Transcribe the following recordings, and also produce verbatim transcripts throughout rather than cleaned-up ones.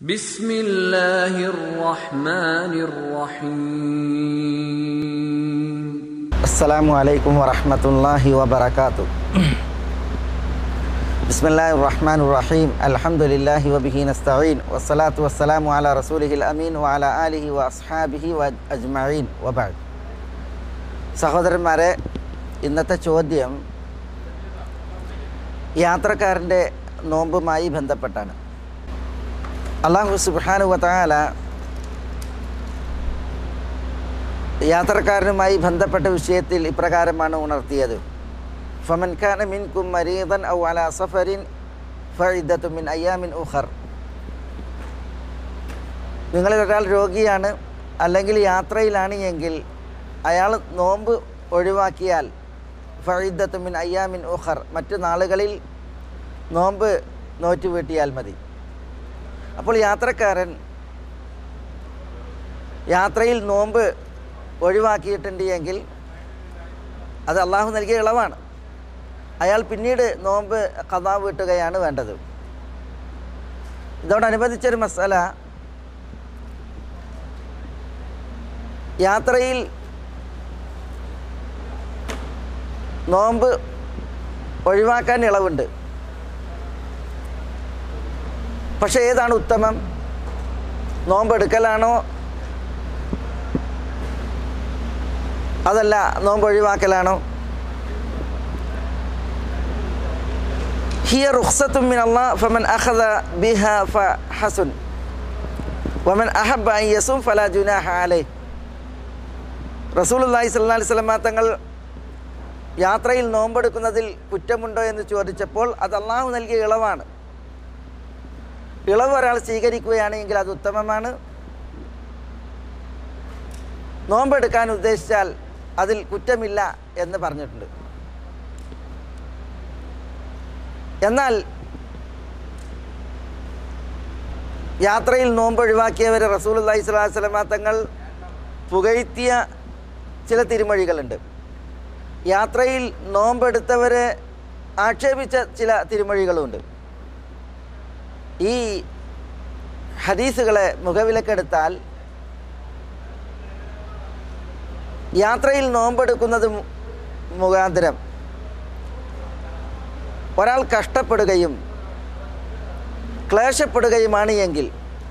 ബിസ്മില്ലാഹിർ റഹ്മാനിർ റഹീം. അസ്സലാമു അലൈക്കും വറഹ്മത്തുള്ളാഹി വബറകാതുഹു. ബിസ്മില്ലാഹിർ റഹ്മാനിർ റഹീം. അൽഹംദുലില്ലാഹി വബിഹി നസ്തഈൻ വസ്സലാത്തു വസ്സലാമു അലാ റസൂലിഹിൽ അമീൻ വഅലാ ആലിഹി വഅസ്ഹാബിഹി വഅജ്മഈൻ വബഅദ്. സഹോദരന്മാരെ, ഇന്നത്തെ ചോദ്യം യാത്രക്കാരൻ്റെ നോമ്പുമായി ബന്ധപ്പെട്ടാണ്. അല്ലാഹു സുബ്ഹാനഹു വ തആല യാത്രക്കാരനുമായി ബന്ധപ്പെട്ട വിഷയത്തിൽ ഇപ്രകാരമാണ് ഉണർത്തിയത്: ഫമൻ കാന മിൻകും മരീദൻ ഔ അലാ സഫരിൻ ഫഇദ്ദത്തു മിൻ അയ്യാമിൻ ഉഖർ. നിങ്ങളിൽ ഒരാൾ രോഗിയാണ് അല്ലെങ്കിൽ യാത്രയിലാണ് എങ്കിൽ അയാൾ നോമ്പ് ഒഴിവാക്കിയാൽ ഫഇദ്ദത്തു മിൻ അയ്യാമിൻ ഉഖർ, മറ്റു നാളുകളിൽ നോമ്പ് നോറ്റുവീട്ടിയാൽ മതി. അപ്പോൾ യാത്രക്കാരൻ യാത്രയിൽ നോമ്പ് ഒഴിവാക്കിയിട്ടുണ്ട് എങ്കിൽ അത് അള്ളാഹു നൽകിയ ഇളവാണ്. അയാൾ പിന്നീട് നോമ്പ് ഖദാ വീട്ടുകയാണ് വേണ്ടത്. ഇതോടനുബന്ധിച്ചൊരു മസല, യാത്രയിൽ നോമ്പ് ഒഴിവാക്കാൻ ഇളവുണ്ട്. പക്ഷേ ഏതാണ് ഉത്തമം? നോമ്പെടുക്കലാണോ അതല്ല നോമ്പ് ഒഴിവാക്കലാണോ? ഹിയ റുഖ്സത്തും മിൻ അല്ലാഹ് ഫമൻ അഖദ ബിഹാ ഫഹസുൻ വമൻ അഹബ്ബ അൻ യസും ഫലാ ജുനാഹ അലൈഹി. റസൂലുള്ളാഹി സ്വല്ലല്ലാഹി അലൈഹി വസല്ലം തങ്ങൾ യാത്രയിൽ നോമ്പെടുക്കുന്നതിൽ കുറ്റമുണ്ടോ എന്ന് ചോദിച്ചപ്പോൾ അത് അള്ളാഹു നൽകിയ ഇളവാണ്. ഇളവ് ഒരാൾ സ്വീകരിക്കുകയാണെങ്കിൽ അത് ഉത്തമമാണ്. നോമ്പെടുക്കാൻ ഉദ്ദേശിച്ചാൽ അതിൽ കുറ്റമില്ല എന്ന് പറഞ്ഞിട്ടുണ്ട്. എന്നാൽ യാത്രയിൽ നോമ്പ് ഒഴിവാക്കിയവരെ റസൂലുള്ളാഹി സ്വല്ലല്ലാഹി അലൈഹി വസല്ലം തങ്ങൾ പുകഴ്ത്തിയ ചില തിരുമൊഴികളുണ്ട്. യാത്രയിൽ നോമ്പെടുത്തവരെ ആക്ഷേപിച്ച ചില തിരുമൊഴികളുമുണ്ട്. ഈ ഹദീസുകളെ മുഖവിലക്കെടുത്താൽ യാത്രയിൽ നോമ്പെടുക്കുന്നത് മുഖാന്തരം ഒരാൾ കഷ്ടപ്പെടുകയും ക്ലേശപ്പെടുകയുമാണ് എങ്കിൽ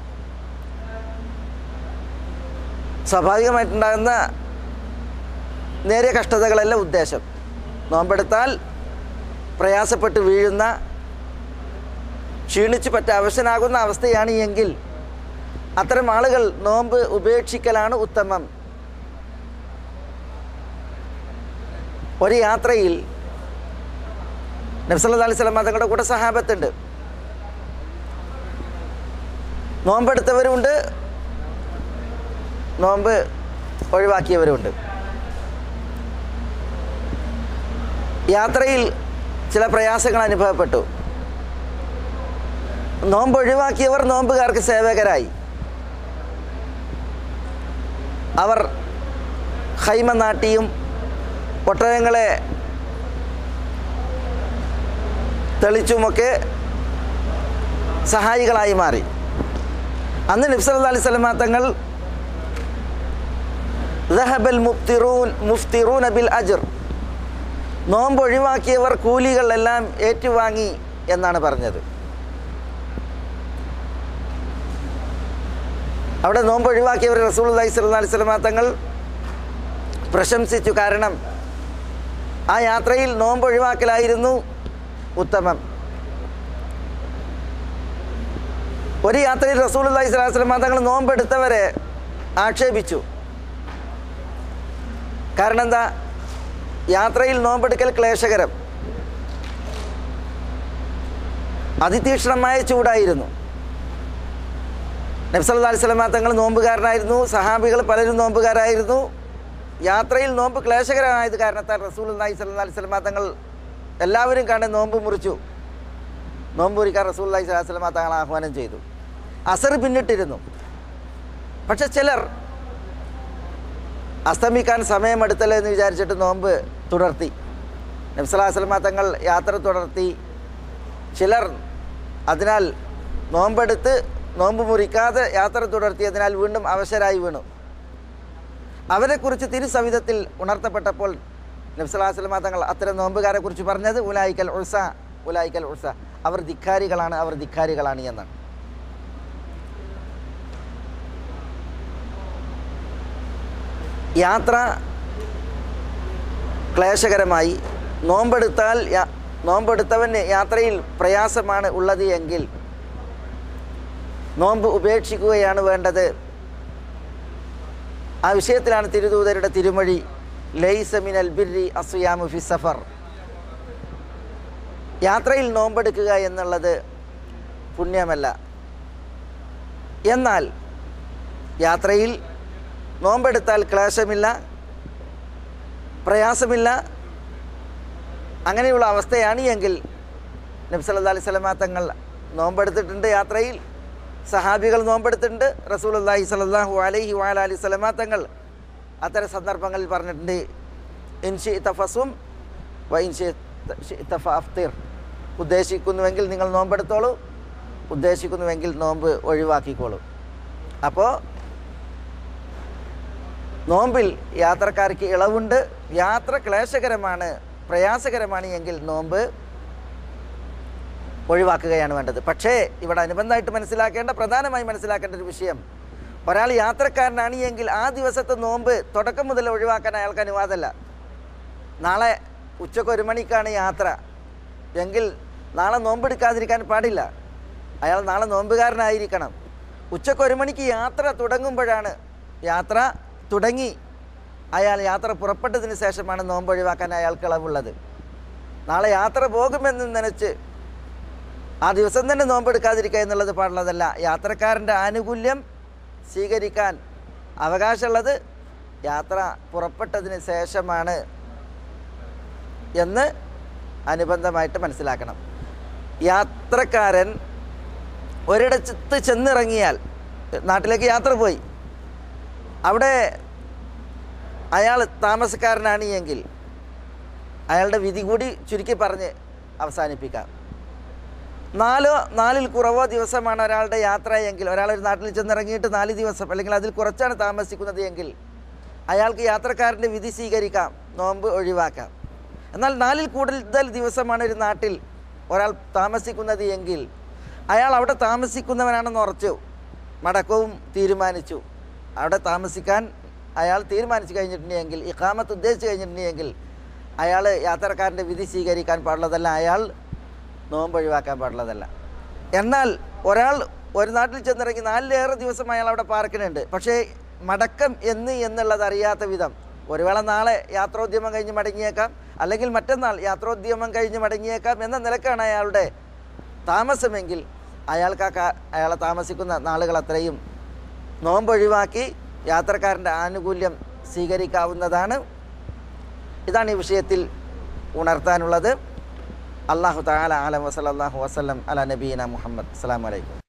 സ്വാഭാവികമായിട്ടുണ്ടാകുന്ന നേരിയ കഷ്ടതകളല്ല ഉദ്ദേശം. നോമ്പെടുത്താൽ പ്രയാസപ്പെട്ട് വീഴുന്ന, ക്ഷീണിച്ച് പറ്റ അവശനാകുന്ന അവസ്ഥയാണ് എങ്കിൽ അത്തരം ആളുകൾ നോമ്പ് ഉപേക്ഷിക്കലാണ് ഉത്തമം. ഒരു യാത്രയിൽ നബി സല്ലല്ലാഹു അലൈഹി വസല്ലം തങ്ങളുടെ കൂടെ സഹാബത്തുണ്ട്. നോമ്പെടുത്തവരുമുണ്ട്, നോമ്പ് ഒഴിവാക്കിയവരുമുണ്ട്. യാത്രയിൽ ചില പ്രയാസങ്ങൾ അനുഭവപ്പെട്ടു. നോമ്പ് ഒഴിവാക്കിയവർ നോമ്പുകാർക്ക് സേവകരായി. അവർ ഖൈമ നാട്ടിയും ഒട്ടകങ്ങളെ തെളിച്ചുമൊക്കെ സഹായികളായി മാറി. അന്ന് നബി സല്ലല്ലാഹു അലൈഹി വസല്ലം തങ്ങൾ ദഹബൽ മുഫ്തിറൂൻ മുഫ്തിറൂന ബിൽ അജ്ർ, നോമ്പ് ഒഴിവാക്കിയവർ കൂലികളെല്ലാം ഏറ്റുവാങ്ങി എന്നാണ് പറഞ്ഞത്. അവിടെ നോമ്പ് ഒഴിവാക്കിയവർ റസൂലുള്ളാഹി സ്വല്ലല്ലാഹി അലൈഹി വസല്ലം തങ്ങൾ പ്രശംസിച്ചു. കാരണം ആ യാത്രയിൽ നോമ്പ് ഒഴിവാക്കലായിരുന്നു ഉത്തമം. ഒരു യാത്രയിൽ റസൂലുള്ളാഹി സ്വല്ലല്ലാഹി അലൈഹി വസല്ലം തങ്ങൾ നോമ്പെടുത്തവരെ ആക്ഷേപിച്ചു. കാരണം എന്താ? യാത്രയിൽ നോമ്പെടുക്കൽ ക്ലേശകരം, അതിതീക്ഷ്ണമായ ചൂടായിരുന്നു. നബി സല്ലല്ലാഹു അലൈഹി വസല്ലം തങ്ങൾ നോമ്പുകാരനായിരുന്നു, സഹാബികൾ പലരും നോമ്പുകാരായിരുന്നു. യാത്രയിൽ നോമ്പ് ക്ലേശകരമായത് കാരണത്താൽ റസൂലുള്ളാഹി സ്വല്ലല്ലാഹി അലൈഹി വസല്ലം തങ്ങൾ എല്ലാവരും കണ്ട് നോമ്പ് മുറിച്ചു. നോമ്പ് മുറിക്കാൻ റസൂലുള്ളാഹി സ്വല്ലല്ലാഹി അലൈഹി വസല്ലം തങ്ങൾ ആഹ്വാനം ചെയ്തു. അസർ പിന്നിട്ടിരുന്നു. പക്ഷെ ചിലർ അസ്തമിക്കാൻ സമയമെടുത്തല്ലോ എന്ന് വിചാരിച്ചിട്ട് നോമ്പ് തുടർത്തി. നബി സല്ലല്ലാഹു അലൈഹി വസല്ലം തങ്ങൾ യാത്ര തുടർത്തി. ചിലർ അതിനാൽ നോമ്പെടുത്ത് നോമ്പ് മുറിക്കാതെ യാത്ര തുടർത്തിയതിനാൽ വീണ്ടും അവശരായി വീണു. അവരെക്കുറിച്ച് തിരുസവിധത്തിൽ ഉണർത്തപ്പെട്ടപ്പോൾ നബി സല്ലല്ലാഹു അലൈഹി വസല്ലം തങ്ങൾ അത്തരം നോമ്പുകാരെ കുറിച്ച് പറഞ്ഞത് ഉലായിക്കൽ ഉൾസ ഉലായിക്കൽ ഉൾസ അവർ ധിക്കാരികളാണ് അവർ ധിക്കാരികളാണ് എന്നാണ്. യാത്ര ക്ലേശകരമായി നോമ്പെടുത്താൽ നോമ്പെടുത്തവന് യാത്രയിൽ പ്രയാസമാണ് ഉള്ളത് എങ്കിൽ നോമ്പ് ഉപേക്ഷിക്കുകയാണ് വേണ്ടത്. ആ വിഷയത്തിലാണ് തിരുദൂതരുടെ തിരുമൊഴി, ലൈസ മിനൽ ബിർരി അസ്യാമു ഫി സഫർ. യാത്രയിൽ നോമ്പെടുക്കുക എന്നുള്ളത് പുണ്യമല്ല. എന്നാൽ യാത്രയിൽ നോമ്പെടുത്താൽ ക്ലേശമില്ല, പ്രയാസമില്ല. അങ്ങനെയുള്ള അവസ്ഥയാണ് എങ്കിൽ നബി സല്ലല്ലാഹു അലൈഹി വസല്ലം തങ്ങൾ നോമ്പെടുത്തിട്ടുണ്ട്. യാത്രയിൽ സഹാബികൾ നോമ്പെടുത്തിട്ടുണ്ട്. റസൂലുള്ളാഹി സ്വല്ലല്ലാഹു അലൈഹി വഅലൈഹി വസല്ലം തങ്ങൾ അത്തരം സന്ദർഭങ്ങളിൽ പറഞ്ഞിട്ടുണ്ട്, ഇൻഷിഇത ഫസും വ ഇൻഷിഇത ഫഅഫ്തിർ. ഉദ്ദേശിക്കുന്നുവെങ്കിൽ നിങ്ങൾ നോമ്പെടുത്തോളൂ, ഉദ്ദേശിക്കുന്നുവെങ്കിൽ നോമ്പ് ഒഴിവാക്കിക്കോളൂ. അപ്പോൾ നോമ്പിൽ യാത്രക്കാർക്ക് ഇളവുണ്ട്. യാത്ര ക്ലേശകരമാണ്, പ്രയാസകരമാണ് എങ്കിൽ നോമ്പ് ഒഴിവാക്കുകയാണ് വേണ്ടത്. പക്ഷേ ഇവിടെ അനുബന്ധമായിട്ട് മനസ്സിലാക്കേണ്ട, പ്രധാനമായി മനസ്സിലാക്കേണ്ട ഒരു വിഷയം, ഒരാൾ യാത്രക്കാരനാണ് എങ്കിൽ ആ ദിവസത്തെ നോമ്പ് തുടക്കം മുതൽ ഒഴിവാക്കാൻ അയാൾക്ക് അനുവാദമല്ല. നാളെ ഉച്ചയ്ക്ക് ഒരു മണിക്കാണ് യാത്ര എങ്കിൽ നാളെ നോമ്പെടുക്കാതിരിക്കാൻ പാടില്ല. അയാൾ നാളെ നോമ്പുകാരനായിരിക്കണം. ഉച്ചയ്ക്ക് ഒരു മണിക്ക് യാത്ര തുടങ്ങുമ്പോഴാണ്, യാത്ര തുടങ്ങി അയാൾ യാത്ര പുറപ്പെട്ടതിന് ശേഷമാണ് നോമ്പ് ഒഴിവാക്കാൻ അയാൾക്ക് ഇളവുള്ളത്. നാളെ യാത്ര പോകുമെന്ന് നനച്ച് ആ ദിവസം തന്നെ നോമ്പെടുക്കാതിരിക്കുക എന്നുള്ളത് പാടുള്ളതല്ല. യാത്രക്കാരൻ്റെ ആനുകൂല്യം സ്വീകരിക്കാൻ അവകാശമുള്ളത് യാത്ര പുറപ്പെട്ടതിന് ശേഷമാണ് എന്ന് അനുബന്ധമായിട്ട് മനസ്സിലാക്കണം. യാത്രക്കാരൻ ഒരിടത്ത് ചെന്നിറങ്ങിയാൽ, നാട്ടിലേക്ക് യാത്ര പോയി, അവിടെ അയാൾ താമസക്കാരനാണ് എങ്കിൽ അയാളുടെ വിധി കൂടി ചുരുക്കി പറഞ്ഞ് അവസാനിപ്പിക്കാം. നാലോ നാലിൽ കുറവോ ദിവസമാണ് ഒരാളുടെ യാത്ര എങ്കിൽ, ഒരാളൊരു നാട്ടിൽ ചെന്നിറങ്ങിയിട്ട് നാല് ദിവസം അല്ലെങ്കിൽ അതിൽ കുറച്ചാണ് താമസിക്കുന്നത് എങ്കിൽ അയാൾക്ക് യാത്രക്കാരൻ്റെ വിധി സ്വീകരിക്കാം, നോമ്പ് ഒഴിവാക്കാം. എന്നാൽ നാലിൽ കൂടുതൽ ദിവസമാണ് ഒരു നാട്ടിൽ ഒരാൾ താമസിക്കുന്നത് എങ്കിൽ അയാൾ അവിടെ താമസിക്കുന്നവനാണെന്ന് ഉറച്ചു, മടക്കവും തീരുമാനിച്ചു, അവിടെ താമസിക്കാൻ അയാൾ തീരുമാനിച്ചു കഴിഞ്ഞിട്ടുണ്ടെങ്കിൽ, ഇഖാമത്ത് ഉദ്ദേശിച്ച് കഴിഞ്ഞിട്ടുണ്ടെങ്കിൽ അയാൾ യാത്രക്കാരൻ്റെ വിധി സ്വീകരിക്കാൻ പാടുള്ളതല്ല, അയാൾ നോമ്പ് ഒഴിവാക്കാൻ പാടുള്ളതല്ല. എന്നാൽ ഒരാൾ ഒരു നാട്ടിൽ ചെന്നിറങ്ങി നാലിലേറെ ദിവസം അയാൾ അവിടെ പാർക്കുന്നുണ്ട്, പക്ഷേ മടക്കം എന്ന് എന്നുള്ളത് അറിയാത്ത വിധം, ഒരു വേള നാളെ യാത്രോദ്യമം കഴിഞ്ഞ് മടങ്ങിയേക്കാം, അല്ലെങ്കിൽ മറ്റന്നാൾ യാത്രോദ്യമം കഴിഞ്ഞ് മടങ്ങിയേക്കാം എന്ന നിലക്കാണ് അയാളുടെ താമസമെങ്കിൽ അയാൾക്ക് ആ അയാളെ താമസിക്കുന്ന നാളുകൾ അത്രയും നോമ്പ് ഒഴിവാക്കി യാത്രക്കാരൻ്റെ ആനുകൂല്യം സ്വീകരിക്കാവുന്നതാണ്. ഇതാണ് ഈ വിഷയത്തിൽ ഉണർത്താനുള്ളത്. അല്ലാഹു തആല അലം വസല്ലല്ലാഹു വസല്ലം അലാ നബീന മുഹമ്മദ്. അസ്സലാമു അലൈക്കും.